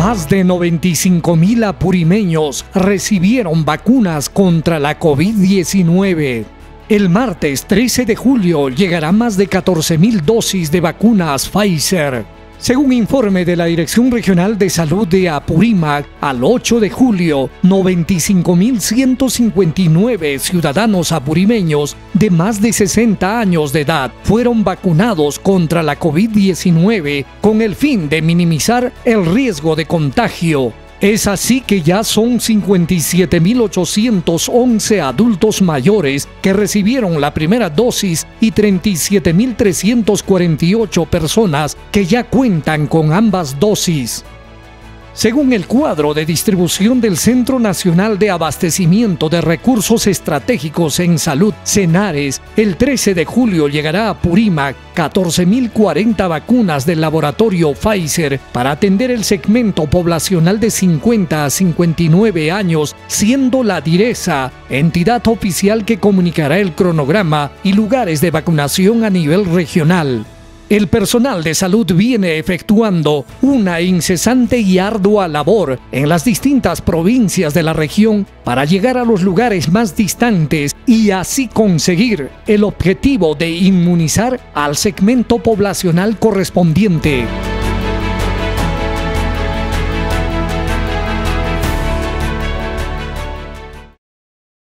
Más de 95.000 apurimeños recibieron vacunas contra la COVID-19. El martes 13 de julio llegarán más de 14.000 dosis de vacunas Pfizer. Según informe de la Dirección Regional de Salud de Apurímac, al 8 de julio, 95.159 ciudadanos apurimeños de más de 60 años de edad fueron vacunados contra la COVID-19 con el fin de minimizar el riesgo de contagio. Es así que ya son 57.811 adultos mayores que recibieron la primera dosis y 37.348 personas que ya cuentan con ambas dosis. Según el cuadro de distribución del Centro Nacional de Abastecimiento de Recursos Estratégicos en Salud, CENARES, el 13 de julio llegará a Apurímac 14.040 vacunas del laboratorio Pfizer para atender el segmento poblacional de 50 a 59 años, siendo la DIRESA, entidad oficial que comunicará el cronograma y lugares de vacunación a nivel regional. El personal de salud viene efectuando una incesante y ardua labor en las distintas provincias de la región para llegar a los lugares más distantes y así conseguir el objetivo de inmunizar al segmento poblacional correspondiente.